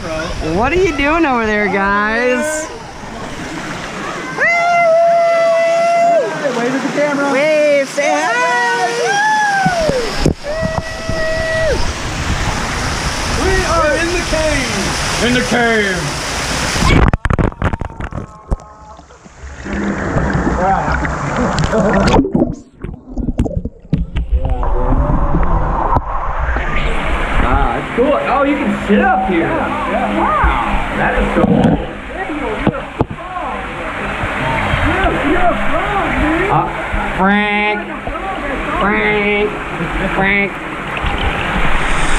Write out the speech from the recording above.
What are you doing over there, guys? Hey, wave at the camera. Wave, say hi. We are in the cave. In the cave. That's cool. Oh, you can sit up here. Yeah. Wow. That is so cool. You're a frog, dude. Frank.